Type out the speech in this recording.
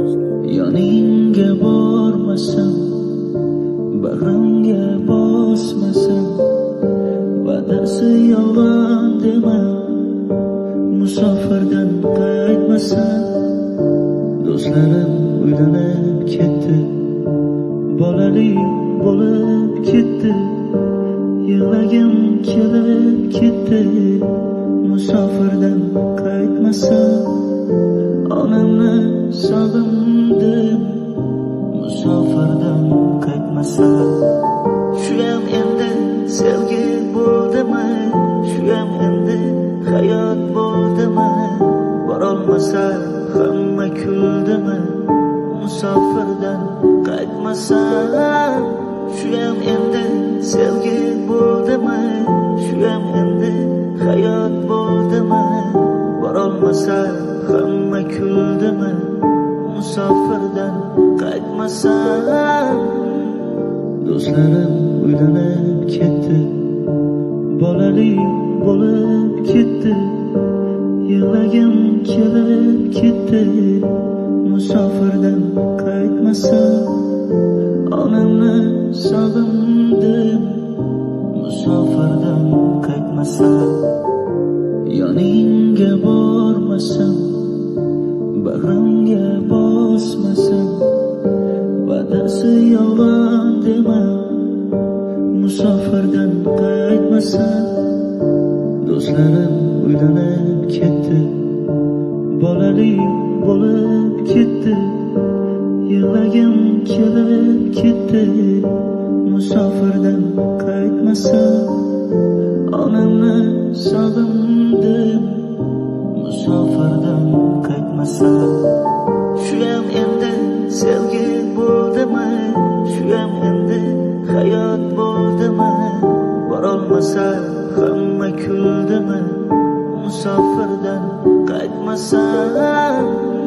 Yoningga bormasam, bag'rimga bosmasam, va'dasi yolg'on dema, musofirdan qaytmasam. Do'stlarim uylanib ketdi, bolali bo'lib ketdi, yig'lagim kelib ketdi. Musofirdan qaytmasam, onamni sog'indim. Musofirdan qaytmasam, shuyam endi sevgi bo'ldimi, shuyam endi hayot bo'ldimi? Borolmasa hamma kuldimi? Musofirdan qaytmasam, shuyam endi sevgi bo'ldimi, shuyam endi hayot bo'ldimi? Borolmasa hamma kuldimi? Musofirdan qaytmasam. Do'stlarim uylanib ketdi, bolali bo'lib ketdi, yig'lagim kelib ketdi. Musofirdan qaytmasam, onamni sog'indim. Musofirdan qaytmasam, yoningga bormasam, bag'rimga bosmasam, va'dasi yolg'on dema, musofirdan qaytmasam. Do'stlarim uylanib ketdi, bolali bo'lib ketdi, yig'lagim kelib ketdi. Musofirdan qaytmasam, onamni sog'indim. Musofirdan qaytmasam, shuyam endi sevgi bo'ldimi, shuyam endi hayot bo'ldimi? Borolmasa hamma kuldimi? Musofirdan qaytmasam.